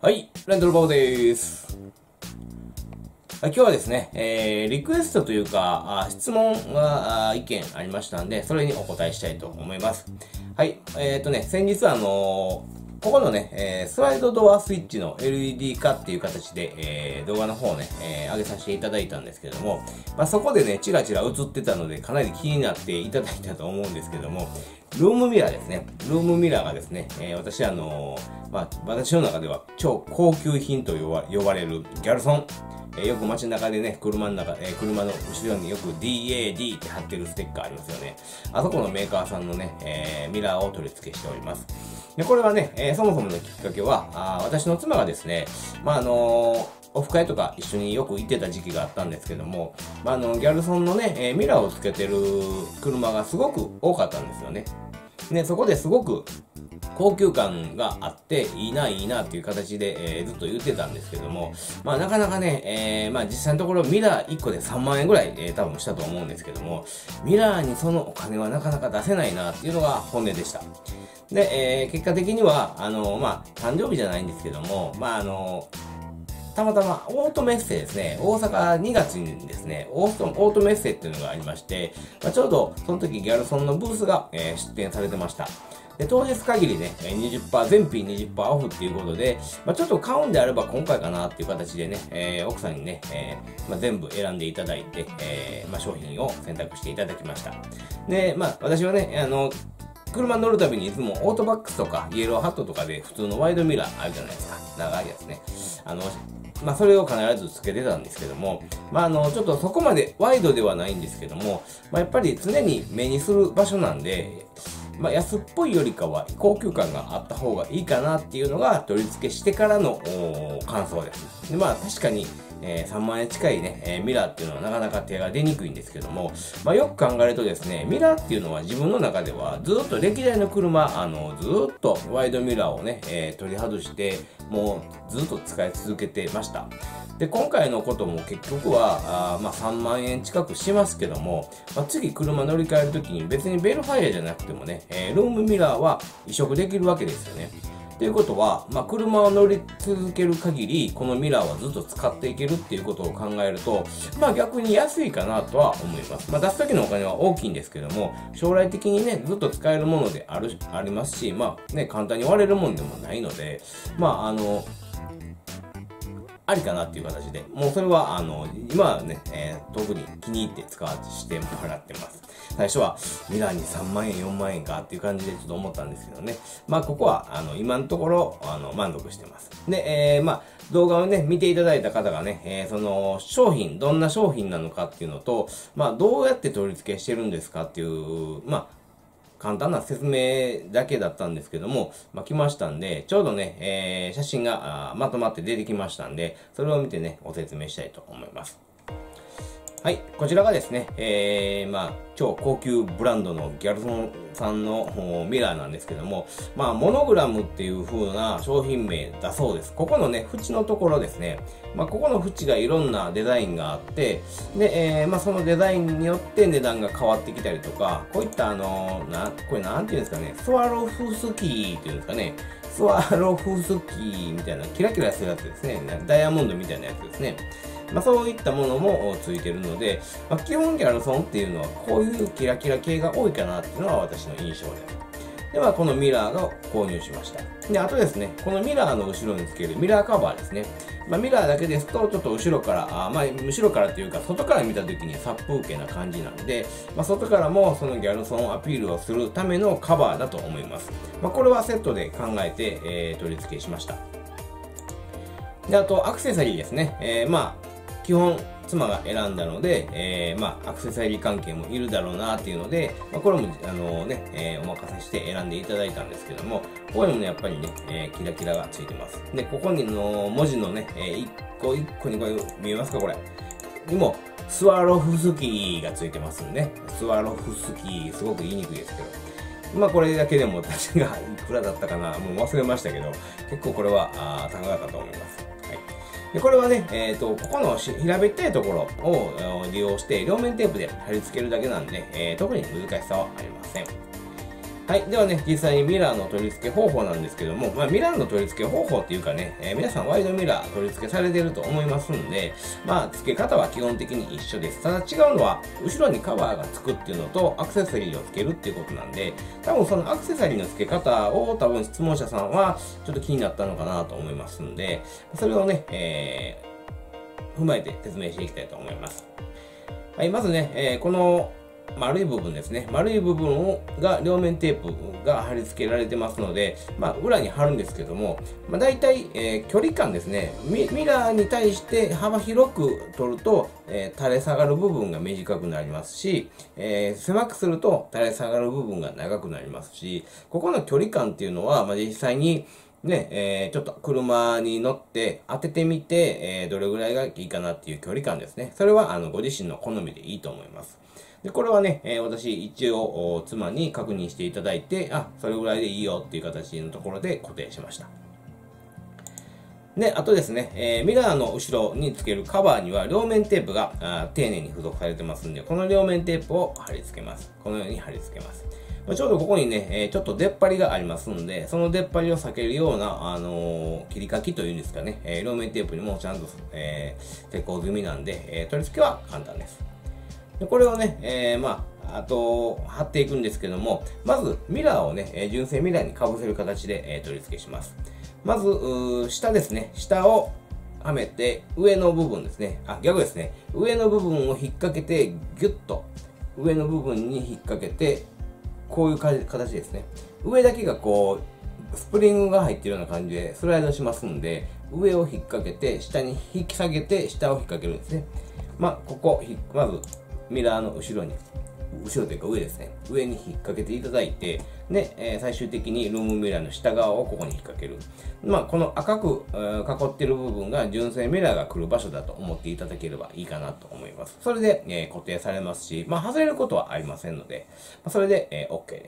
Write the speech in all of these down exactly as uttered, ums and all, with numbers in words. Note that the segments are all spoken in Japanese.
はい、ランドルバオです。今日はですね、えー、リクエストというか、あ質問があ意見ありましたんで、それにお答えしたいと思います。はい、えっ、ー、とね、先日あのーここのね、えー、スライドドアスイッチの エルイーディー 化っていう形で、えー、動画の方をね、えー、上げさせていただいたんですけども、まあ、そこでね、チラチラ映ってたので、かなり気になっていただいたと思うんですけども、ルームミラーですね。ルームミラーがですね、えー、私あのー、まあ、私の中では超高級品と呼ば呼ばれるギャルソン。えー、よく街中でね、車の中、えー、車の後ろによく ディーエーディー って貼ってるステッカーありますよね。あそこのメーカーさんのね、えー、ミラーを取り付けしております。で、これはね、えー、そもそものきっかけは、あ私の妻がですね、まあ、あのー、オフ会とか一緒によく行ってた時期があったんですけども、まあ、あの、ギャルソンのね、えー、ミラーをつけてる車がすごく多かったんですよね。で、そこですごく高級感があって、いいな、いいなっていう形で、えー、ずっと言ってたんですけども、まあなかなかね、えー、まあ実際のところミラーいっこでさんまんえんぐらい、えー、多分したと思うんですけども、ミラーにそのお金はなかなか出せないなっていうのが本音でした。で、えー、結果的には、あの、まあ誕生日じゃないんですけども、まああの、たまたまオートメッセですね、大阪にがつにですね、オート、オートメッセっていうのがありまして、まあ、ちょうどその時ギャルソンのブースが、えー、出展されてました。で、当日限りね、にじゅっパーセント、全品 にじゅっパーセント オフっていうことで、まあ、ちょっと買うんであれば今回かなっていう形でね、えー、奥さんにね、えーまあ、全部選んでいただいて、えーまあ、商品を選択していただきました。で、まあ、私はね、あの、車乗るたびにいつもオートバックスとかイエローハットとかで普通のワイドミラーあるじゃないですか。長いやつね。あの、まあ、それを必ずつけてたんですけども、まあ、あの、ちょっとそこまでワイドではないんですけども、まあ、やっぱり常に目にする場所なんで、まあ、安っぽいよりかは高級感があった方がいいかなっていうのが取り付けしてからの感想です。で、まあ、確かに、えー、さんまんえん近いね、えー、ミラーっていうのはなかなか手が出にくいんですけども、まあ、よく考えるとですね、ミラーっていうのは自分の中ではずっと歴代の車、あの、ずっとワイドミラーをね、えー、取り外して、もうずっと使い続けてました。で、今回のことも結局は、あまあさんまんえん近くしますけども、まあ、次車乗り換えるときに別にベルファイアじゃなくてもね、えー、ルームミラーは移植できるわけですよね。ということは、まあ、車を乗り続ける限り、このミラーはずっと使っていけるっていうことを考えると、まあ逆に安いかなとは思います。まあ出す時のお金は大きいんですけども、将来的にね、ずっと使えるものである、ありますし、まあね、簡単に割れるもんでもないので、まああの、ありかなっていう形で、もうそれは、あの、今はね、えー、特に気に入って使わせてもらってます。最初は、ミラーにさんまんえん、よんまんえんかっていう感じでちょっと思ったんですけどね。まあ、ここは、あの、今のところ、あの、満足してます。で、えー、まあ、動画をね、見ていただいた方がね、えー、その、商品、どんな商品なのかっていうのと、まあ、どうやって取り付けしてるんですかっていう、まあ、簡単な説明だけだったんですけども、まあ、来ましたんで、ちょうどね、えー、写真がまとまって出てきましたんで、それを見てね、ご説明したいと思います。はい、こちらがですね、えー、まあ、超高級ブランドのギャルソンさんのミラーなんですけども、まあ、モノグラムっていう風な商品名だそうです。ここのね、縁のところですね、まあ、ここの縁がいろんなデザインがあって、で、えー、まあ、そのデザインによって値段が変わってきたりとか、こういったあの、な、これなんていうんですかね、スワロフスキーっていうんですかね、スワロフスキーみたいなキラキラするやつですね、ダイヤモンドみたいなやつですね。まあ、そういったものもついてるので、まあ、基本ギャルソンっていうのはこういうキラキラ系が多いかなっていうのは私の印象です。では、このミラーが購入しました。で、あとですね、このミラーの後ろにつけるミラーカバーですね。まあ、ミラーだけですと、ちょっと後ろから、あまあ、後ろからというか、外から見た時に殺風景な感じなので、まあ、外からもそのギャルソンアピールをするためのカバーだと思います。まあ、これはセットで考えて、えー、取り付けしました。で、あと、アクセサリーですね。えー、まあ、基本、妻が選んだので、えー、まあ、アクセサリー関係もいるだろうなっていうので、まあ、これも、あのね、えー、お任せして選んでいただいたんですけども、ここにもね、やっぱりね、えー、キラキラがついてます。で、ここにの文字のね、えー、一個一個にこれ見えますかこれ。にも、スワロフスキーがついてますんでね。スワロフスキー、すごく言いにくいですけど。まあこれだけでも私がいくらだったかな、もう忘れましたけど、結構これはあ高かったと思います。はい。で、これはね、えっと、ここの平べったいところを利用して、両面テープで貼り付けるだけなんで、えー、特に難しさはありません。 はい。ではね、実際にミラーの取り付け方法なんですけども、まあ、ミラーの取り付け方法っていうかね、えー、皆さんワイドミラー取り付けされてると思いますんで、まあ、付け方は基本的に一緒です。ただ違うのは、後ろにカバーが付くっていうのと、アクセサリーを付けるっていうことなんで、多分そのアクセサリーの付け方を多分質問者さんはちょっと気になったのかなと思いますんで、それをね、えー、踏まえて説明していきたいと思います。はい。まずね、えー、この、丸い部分ですね。丸い部分をが両面テープが貼り付けられてますので、まあ、裏に貼るんですけども、まあ、大体、えー、距離感ですねミ。ミラーに対して幅広く取ると、えー、垂れ下がる部分が短くなりますし、えー、狭くすると垂れ下がる部分が長くなりますし、ここの距離感っていうのは、まあ、実際にね、えー、ちょっと車に乗って当ててみて、えー、どれぐらいがいいかなっていう距離感ですね。それはあのご自身の好みでいいと思います。で、これはね、えー、私一応妻に確認していただいて、あ、それぐらいでいいよっていう形のところで固定しました。で、あとですね、えー、ミラーの後ろにつけるカバーには両面テープがあ丁寧に付属されてますんで、この両面テープを貼り付けます。このように貼り付けます。ちょうどここにね、えー、ちょっと出っ張りがありますんで、その出っ張りを避けるような、あのー、切り欠きというんですかね、えー、両面テープにもちゃんと、えー、施工済みなんで、えー、取り付けは簡単です。でこれをね、えー、まあ、あと、貼っていくんですけども、まず、ミラーをね、えー、純正ミラーに被せる形で、えー、取り付けします。まず、下ですね。下をはめて、上の部分ですね。あ、逆ですね。上の部分を引っ掛けて、ギュッと、上の部分に引っ掛けて、こういう形ですね。上だけがこう、スプリングが入っているような感じでスライドしますんで、上を引っ掛けて、下に引き下げて、下を引っ掛けるんですね。まあ、ここ、まず、ミラーの後ろに、後ろというか上ですね。上に引っ掛けていただいて、で、えー、最終的にルームミラーの下側をここに引っ掛ける。まあ、この赤く、えー、囲っている部分が純正ミラーが来る場所だと思っていただければいいかなと思います。それで、えー、固定されますし、まあ、外れることはありませんので、まあ、それで、えー、OK です。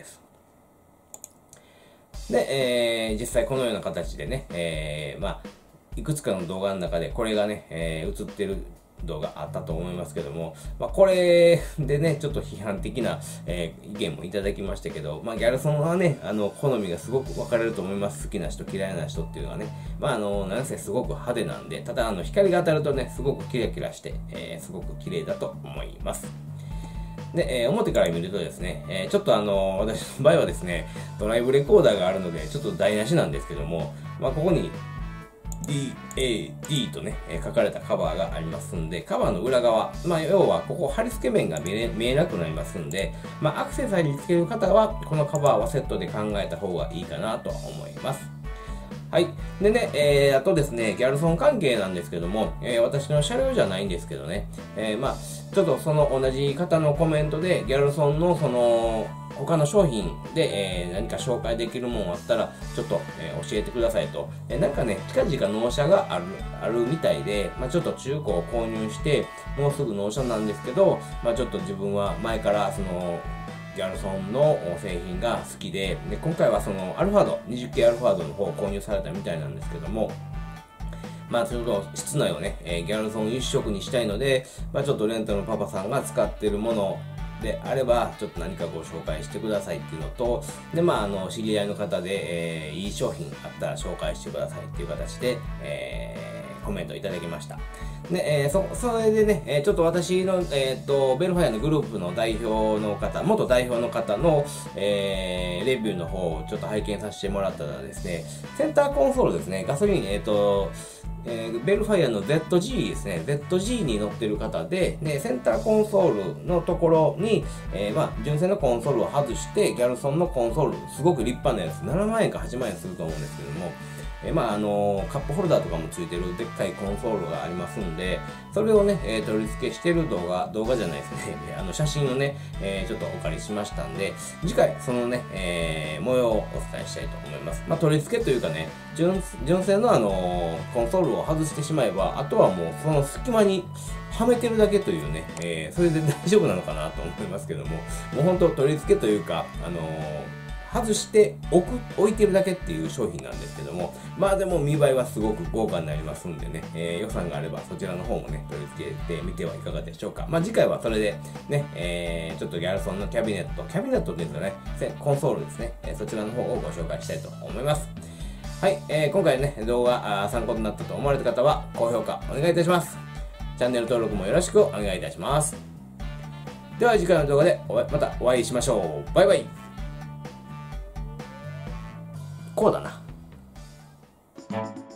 で、えー、実際このような形でね、えー、まあ、いくつかの動画の中でこれがね、えー、映ってる動画あったと思いますけども、まあ、これでね、ちょっと批判的な、えー、意見もいただきましたけど、まあ、ギャルソンはね、あの、好みがすごく分かれると思います。好きな人、嫌いな人っていうのはね。まあ、あの、なんせすごく派手なんで、ただ、あの、光が当たるとね、すごくキラキラして、えー、すごく綺麗だと思います。で、えー、表から見るとですね、えー、ちょっとあの、私の場合はですね、ドライブレコーダーがあるので、ちょっと台無しなんですけども、まあ、ここに、ディーエーディー とね、えー、書かれたカバーがありますんで、カバーの裏側、まあ、要はここ貼り付け面が見え見えなくなりますんで、まあ、アクセサリーつける方は、このカバーはセットで考えた方がいいかなと思います。はい。でね、えー、あとですね、ギャルソン関係なんですけども、えー、私の車両じゃないんですけどね、えー、まあ、ちょっとその同じ方のコメントで、ギャルソンのその、他の商品で、えー、何か紹介できるものあったら、ちょっと、えー、教えてくださいと。えー、なんかね、近々納車がある、あるみたいで、まあ、ちょっと中古を購入して、もうすぐ納車なんですけど、まあ、ちょっと自分は前からその、ギャルソンの製品が好きで、で今回はそのアルファード、にじゅっけいアルファードの方を購入されたみたいなんですけども、まあちょっと室内をね、えー、ギャルソン一色にしたいので、まあちょっとレンタのパパさんが使ってるものであれば、ちょっと何かご紹介してくださいっていうのと、で、まああの、知り合いの方で、えー、いい商品あったら紹介してくださいっていう形で、えー、コメントいただきました。で、えー、そ、それでね、えー、ちょっと私の、えっ、ー、と、ベルファイアのグループの代表の方、元代表の方の、えー、レビューの方をちょっと拝見させてもらったらですね、センターコンソールですね、ガソリン、えっ、ー、と、えー、ベルファイアの ゼットジー ですね、ゼットジー に乗ってる方で、で、センターコンソールのところに、えー、まあ、純正のコンソールを外して、ギャルソンのコンソール、すごく立派なやつ、ななまんえんかはちまんえんすると思うんですけども、えー、まあ、あのー、カップホルダーとかもついてるでっかいコンソールがありますんで、それをね、えー、取り付けしてる動画、動画じゃないですね、あの、写真をね、えー、ちょっとお借りしましたんで、次回、そのね、えー、模様をお伝えしたいと思います。まあ、取り付けというかね、純、純正のあのー、コンソールを外してしまえば、あとはもう、その隙間にはめてるだけというね、えー、それで大丈夫なのかなと思いますけども、もう本当取り付けというか、あのー、 外して置く、置いてるだけっていう商品なんですけども、まあでも見栄えはすごく豪華になりますんでね、えー、予算があればそちらの方もね、取り付けてみてはいかがでしょうか。まあ次回はそれでね、えー、ちょっとギャルソンのキャビネット、キャビネットですよね、コンソールですね、えー、そちらの方をご紹介したいと思います。はい、えー、今回ね、動画参考になったと思われた方は、高評価お願いいたします。チャンネル登録もよろしくお願いいたします。では次回の動画でまたお会いしましょう。バイバイ。こうだな。